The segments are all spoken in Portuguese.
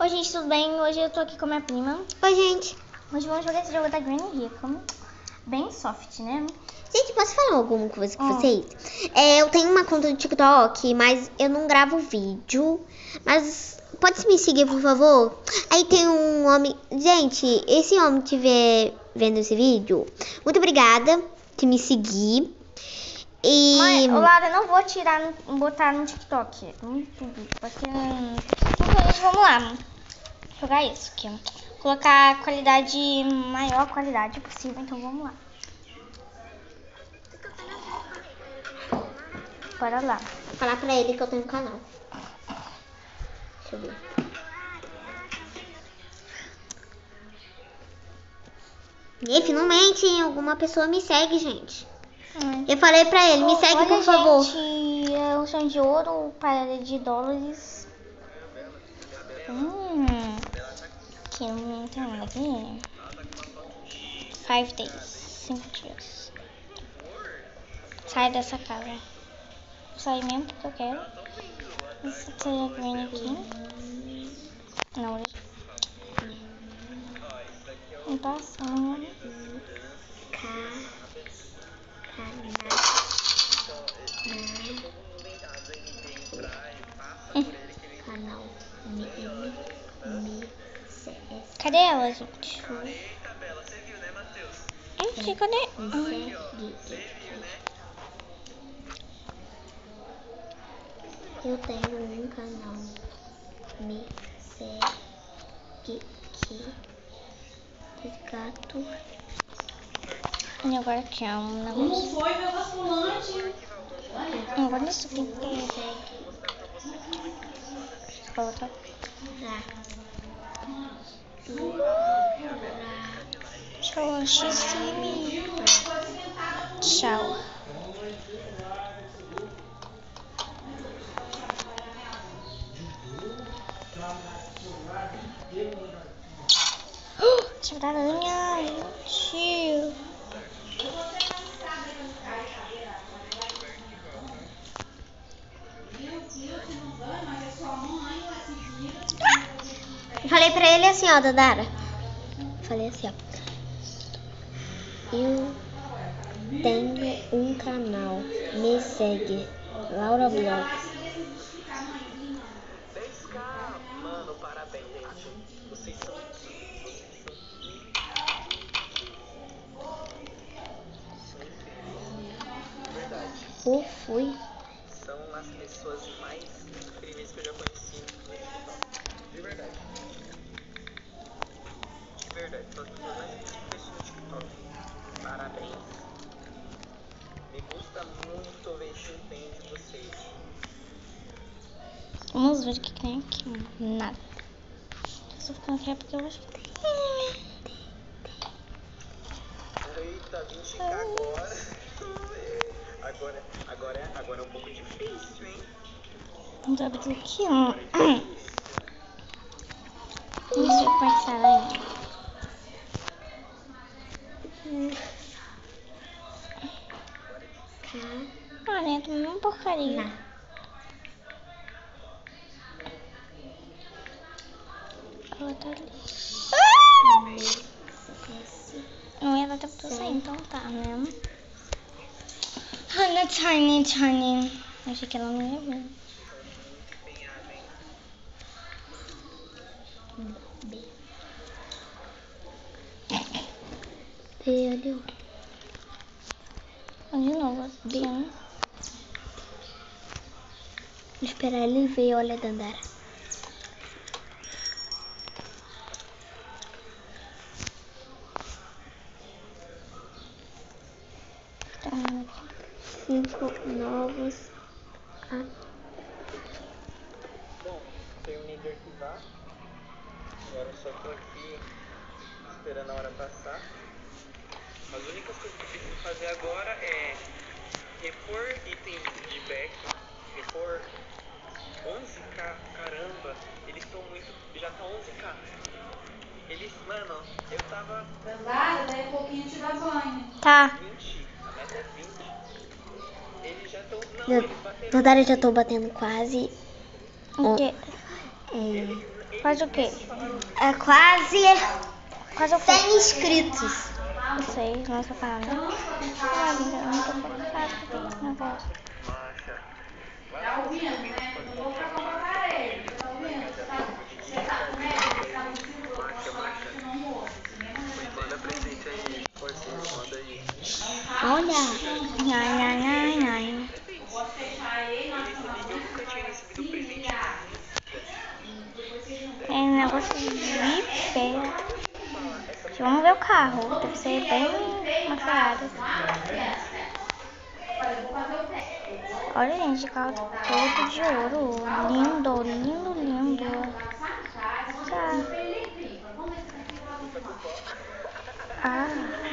Oi gente, tudo bem? Hoje eu tô aqui com a minha prima. Oi gente. Hoje vamos jogar esse jogo da Granny Rico. Bem soft, né? Gente, posso falar alguma coisa com vocês? Eu tenho uma conta do TikTok, mas eu não gravo vídeo. Mas pode me seguir, por favor? Aí tem um homem... Gente, esse homem que estiver vendo esse vídeo, muito obrigada por me seguir. E... Mas, Lara, eu não vou botar no TikTok. Muito vídeo, porque... Simplesmente, vamos lá. Jogar isso aqui. Colocar a qualidade, maior qualidade possível, então vamos lá. Bora lá. Vou falar pra ele que eu tenho um canal. Deixa eu ver. E finalmente alguma pessoa me segue, gente. Eu falei pra ele, me segue, por favor. Gente, o sonho de ouro, para de dólares. Aqui, não tem nada aqui. 5 days. 5 dias. Sai dessa casa. Sai mesmo porque eu quero. Essa green aqui. Não, deixa. Não passando. Canal Cadê ela, gente? Cadê? Eu tenho um canal. Me segue que gato. E agora aqui, ó, um negócio. Não foi meu basculante. Agora isso aqui. Coloca. Tchau, xixi. Tchau. Tchau da aranha, tio. Eu falei pra ele assim, ó, Dadara. Falei assim, ó. Eu tenho um canal. Me segue. Laura Blogs. Mano, parabéns, gente. Vocês são... Verdade. Fui. São as pessoas mais incríveis que eu já conheci. De verdade. De verdade. São as pessoas mais incríveis que eu conheci no TikTok. Parabéns. Me gusta muito ver esse empenho de vocês. Vamos ver o que tem aqui. Nada. Estou ficando aqui porque eu acho que tem. Eita, 20k agora. Agora é um pouco difícil, hein? Vamos abrir tudo aqui, ó. Vamos ver como é que sai aí. Olha, tô uma porcaria. Ela tá ali. Não ia dar tempo pra eu sair, então tá, né? Olha, Tiny. Achei que ela não ia ver. De novo, aqui, né? Vou esperar ele ver, olha, Dandara. Tá, 5 novos. Bom, terminei de arquivar. Agora eu só tô aqui esperando a hora passar. As únicas coisas que eu preciso fazer agora é repor itens de back, repor 11k, caramba, eles estão muito, já tá 11k. Eles, mano, eu tava... Dandara, daí a pouquinho te dá banho. Tá. 20, a meta é 20. Eles já estão, não, Eu, eles bateram... Dandara, já tô batendo quase. O quê? Eles Quase o quê? É quase Quase o quê? 100 inscritos. Não sei, nossa parada. Ah, eu não tô preocupada com esse negócio. Tá ouvindo, né? Não vou ficar com a parede. Tá ouvindo? Você tá com medo? Você tá no círculo? Eu posso falar que você não ouve. Manda presente aí, pode ser, manda aí. Olha. Ai. Eu posso fechar ele na Eu nunca tinha recebido presente. É um negócio de pé. Vamos ver o carro. Deve ser bem uma Ferrari. Olha, gente, o carro todo de ouro. Lindo. Tá. Ah.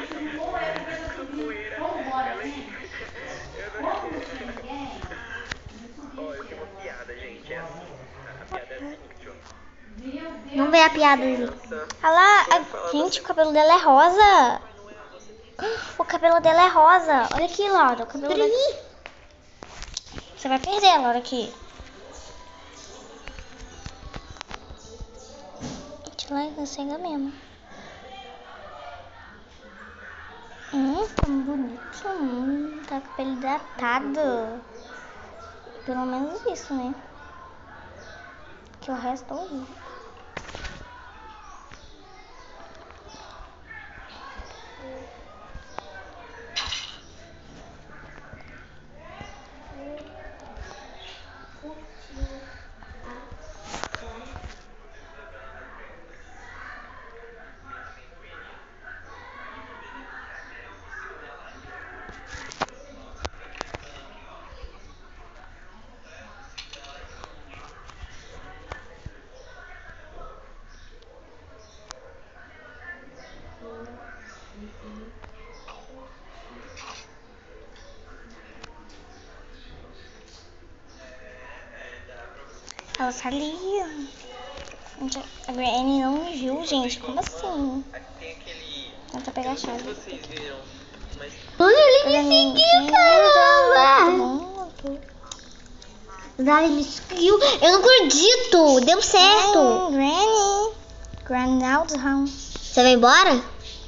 Ó, eu tenho uma piada, gente. A piada é a seguinte, ó. Vamos ver a piada ali. Olha lá, gente, o cabelo dela é rosa. O cabelo dela é rosa. Olha aqui, Laura. O cabelo dela... Você vai perder, Laura, aqui. Ela cega mesmo. Tá bonito. Tá com o cabelo hidratado. Pelo menos isso, né? Que o resto é horrível. Ela tá ali. A Granny não me viu, gente. Como assim? Tem aquele... Tenta pegar a chave. Vocês viram, mas Olha, ele me seguiu, caramba. Dali me seguiu. Eu não acredito. Deu certo. Granny. Granny Aldham. Você vai embora?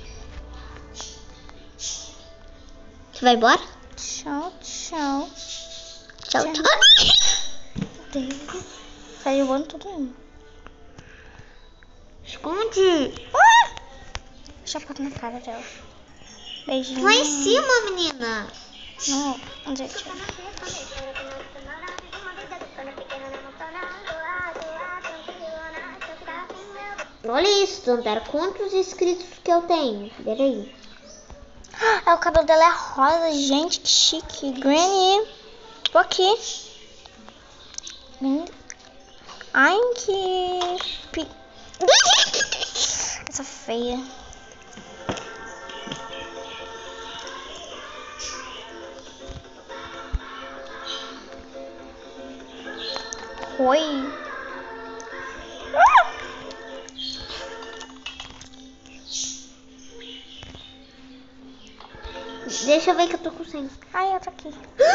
Você vai embora? Tchau. Tchau. Deus. Saiu voando todo mundo. Esconde. Deixa eu pôr na cara dela. Beijinho. Lá em cima, menina. Não, onde é que Olha isso, Tantara. Quantos inscritos que eu tenho? Peraí. O cabelo dela é rosa, gente, que chique. Granny. Tô aqui. Ai, que... Essa feia. Oi. Deixa eu ver que eu tô com 100. Ai, eu tô aqui.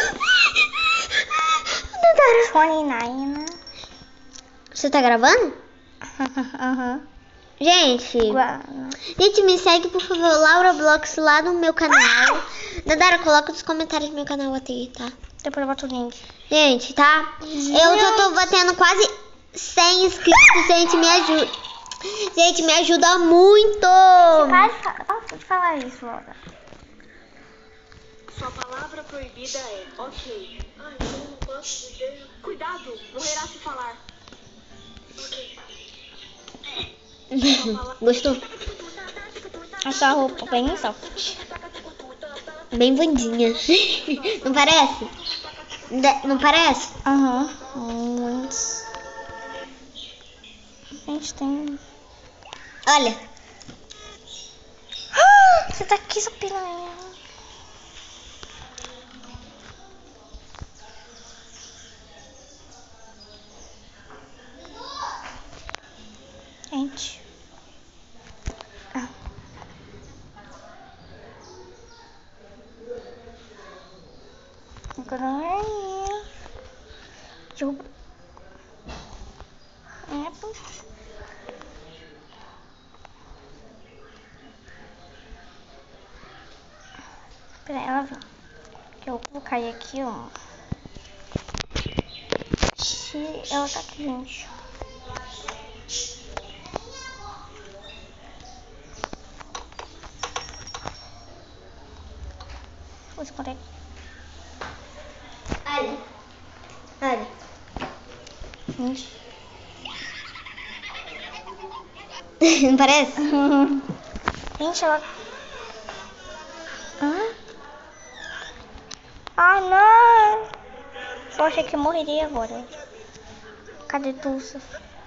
Tantara. 29. Você tá gravando? Aham. Gente, me segue, por favor, Laura Blox lá no meu canal. Dandara, coloca nos comentários do meu canal aqui, tá? Depois eu boto o link. Gente, tá? Eu já tô batendo quase 100 inscritos, gente, me ajuda. Gente, me ajuda muito. Pode falar isso, Laura. Sua palavra proibida é ok. Ai, eu não posso dizer. Cuidado, morrerá se falar. Ok. Gostou? Essa roupa bem soft. Bem bandinha. Não parece? Não parece? Aham. Muitos. Gente, tem... Olha. Você tá aqui, sua piranha. Gente. Agora Pra ela ver. Que eu coloquei aqui, ó. Ela tá aqui, gente. Vou esconder aqui. Olha. Gente. Não parece? Gente, ela... Ah, não! Só achei que eu morreria agora. Cadê Tulsa?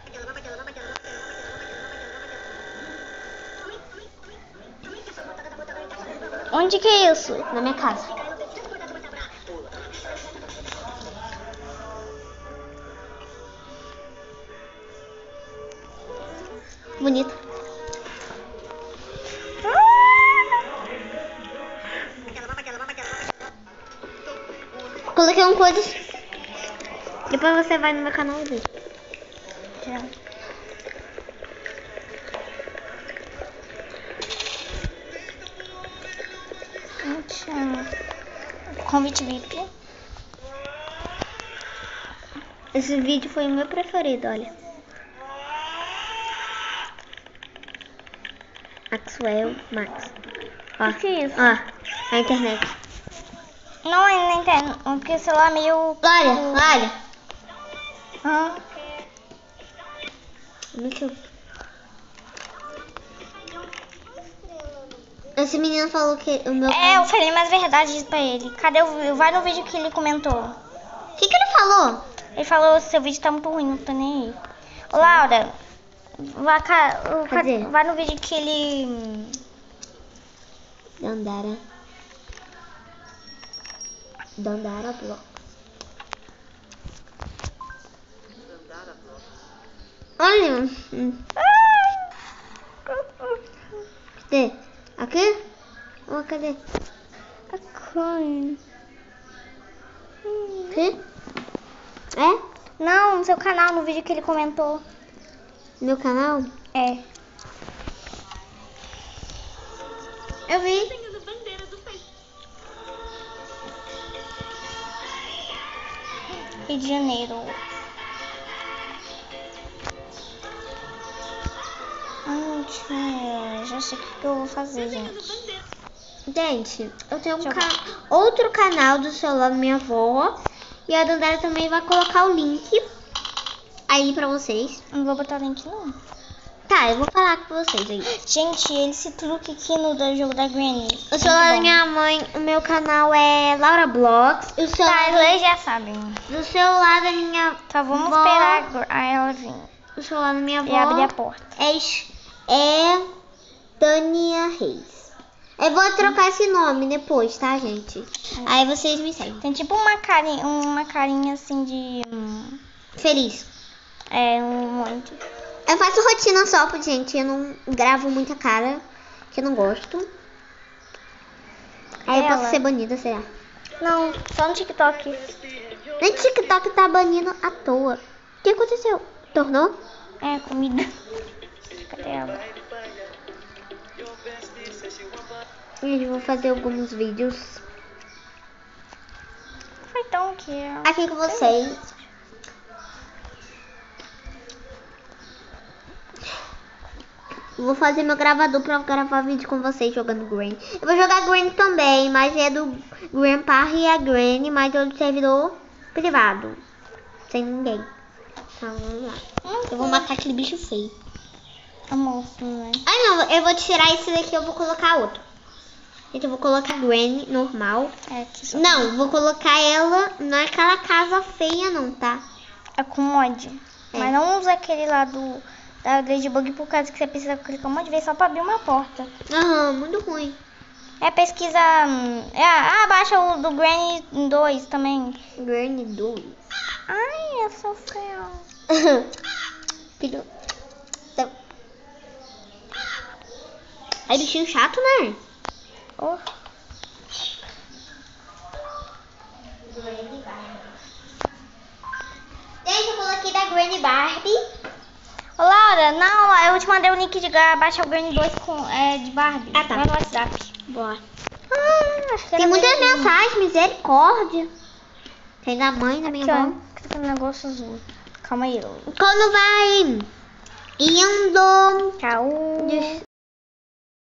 Onde que é isso? Na minha casa. Bonito. Coloquei coisas. Depois você vai no meu canal e vê. Convite VIP. Esse vídeo foi o meu preferido, olha. Maxwell Max. Ó, O que é isso? ó, a internet. Não, eu não entendo. Porque o celular é meio... Olha. Muito. Esse menino falou que o meu... eu falei mais verdade pra ele. Cadê o... Vai no vídeo que ele comentou. O que ele falou? Ele falou, seu vídeo tá muito ruim, não tô nem aí. Ô, Laura, Cadê? vai no vídeo que ele... Dandara Block. Olha. Cadê? Aqui? Oh, cadê? Aqui? É? Não, no seu canal, no vídeo que ele comentou. Meu canal? É. Eu vi. Rio de Janeiro. Já sei o que eu vou fazer, gente. Gente, eu tenho outro canal do celular da minha avó. E a Dandara também vai colocar o link aí pra vocês. Não vou botar link, não. Tá, eu vou falar com vocês aí. Gente, esse truque aqui no jogo da Granny. O celular da minha mãe, o meu canal é Laura Blogs. O celular, Tá, eles já sabem. do celular da minha Tá, vamos avó, esperar a ela vir. O celular da minha avó E abrir a porta. é Tânia Reis. Eu vou trocar esse nome depois, tá, gente? Aí vocês me seguem. Tem tipo uma carinha assim de... Feliz. um monte. Eu faço rotina só, gente. Eu não gravo muita cara, que eu não gosto. Aí eu Ela. posso ser banida, será? Não, só no TikTok. Nem TikTok tá banindo à toa. O que aconteceu? Tornou? É, comida. Cadê ela? Gente, eu vou fazer alguns vídeos Foi tão que... aqui com vocês. Vou fazer meu gravador pra gravar vídeo com vocês jogando Granny. Eu vou jogar Granny também, mas é do Grandpa e a Granny, mas é do servidor privado. Sem ninguém. Então vamos lá. Eu vou matar aquele bicho feio. Amor, né? Ah não, eu vou tirar esse daqui, eu vou colocar outro. Gente, eu vou colocar Granny normal. É, aqui só. Não, vou colocar ela naquela casa feia não, tá? É com mod. É. Mas não usa aquele lá da Ladybug por causa que você precisa clicar um monte de vezes só pra abrir uma porta. Aham, muito ruim. Pesquisa... baixa o do Granny 2 também. Granny 2. Ai, eu sou feia. Filho. É bichinho chato, né? Oh. Gente, eu coloquei da Granny Barbie. Ô, Laura, não, eu te mandei o link de baixar o Granny 2 de Barbie. Ah, tá. Lá no WhatsApp. Boa. Acho que Tem era muitas verdinho. mensagens, misericórdia. Tem da mãe, da minha Aqui, ó. avó. Aqui tem um negócio azul. Calma aí. Quando vai indo. Tchau.